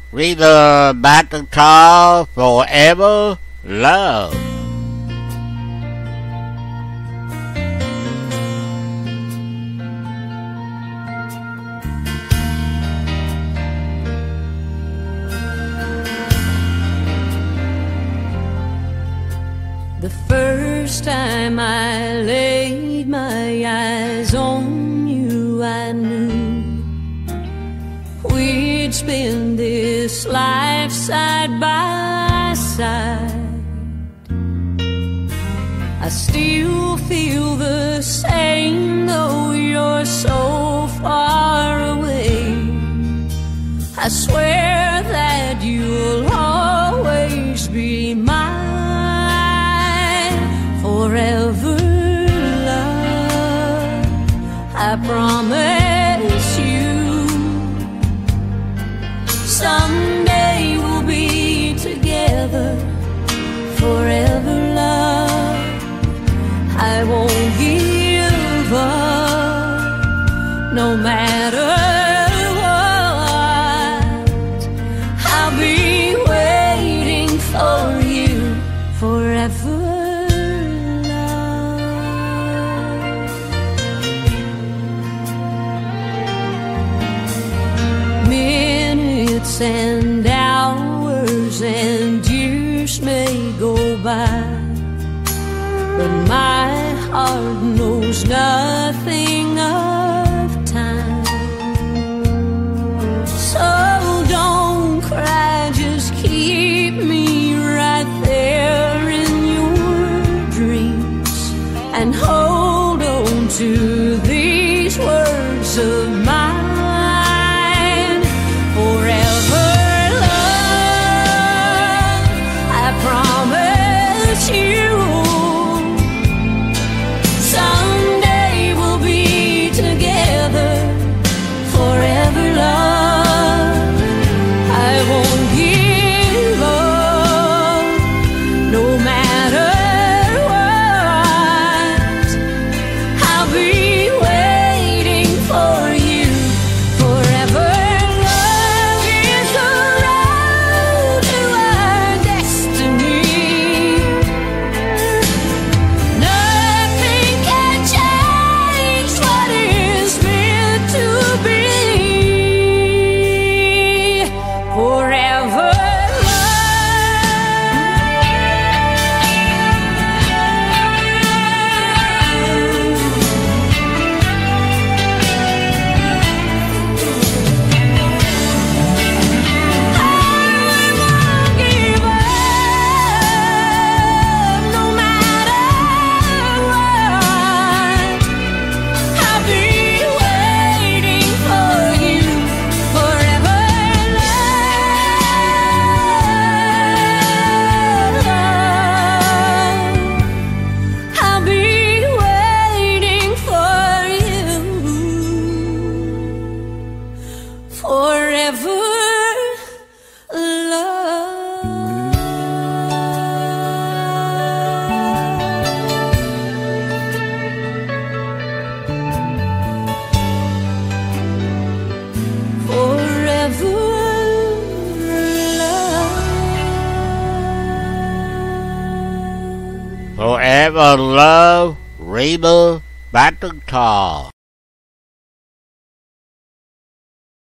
Read the battle call Forever Love. The first time I laid my eyes on you, I knew we'd spend this life side by side. I still feel the same, though you're so far away. I swear that you'll always be mine. Forever love, I promise you. Someday we'll be together. Forever love, I won't give up, no matter what. I'll be waiting for you forever. And hours and years may go by, but my heart knows nothing of time. So don't cry, just keep me right there in your dreams, and hold on to these words of mine. Forever love. Forever love. Forever Love, Reba Battle Call.